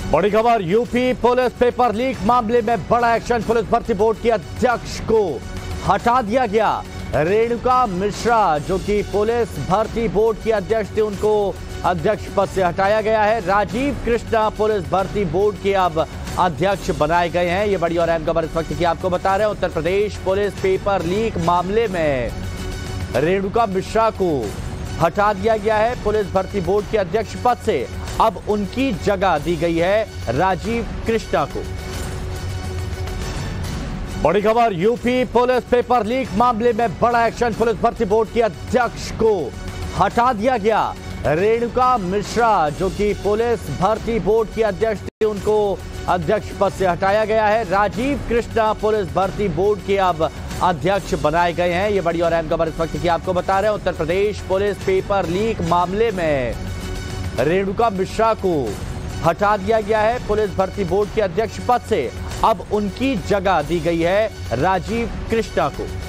बड़ी खबर, UP police paper leak मामले में बड़ा एक्शन। पुलिस भर्ती बोर्ड के अध्यक्ष को हटा दिया गया। रेणुका मिश्रा जो कि पुलिस भर्ती बोर्ड के अध्यक्ष थे, उनको अध्यक्ष पद से हटाया गया है। राजीव कृष्णा पुलिस भर्ती बोर्ड के अब अध्यक्ष बनाए गए हैं। ये बड़ी और अहम खबर इस वक्त की आपको बता रहे हैं। Uttar Pradesh police paper leak मामले में रेणुका मिश्रा को हटा दिया गया है पुलिस भर्ती बोर्ड के अध्यक्ष पद से। अब उनकी जगह दी गई है राजीव कृष्णा को। बड़ी खबर, यूपी पुलिस पेपर लीक मामले में बड़ा एक्शन। पुलिस भर्ती बोर्ड के अध्यक्ष को हटा दिया गया। रेणुका मिश्रा जो कि पुलिस भर्ती बोर्ड के अध्यक्ष थे, उनको अध्यक्ष पद से हटाया गया है। राजीव कृष्णा पुलिस भर्ती बोर्ड के अब अध्यक्ष बनाए गए हैं। ये बड़ी और अहम खबर इस वक्त की आपको बता रहे हैं। Uttar Pradesh police paper leak मामले में रेणुका मिश्रा को हटा दिया गया है पुलिस भर्ती बोर्ड के अध्यक्ष पद से। अब उनकी जगह दी गई है राजीव कृष्णा को।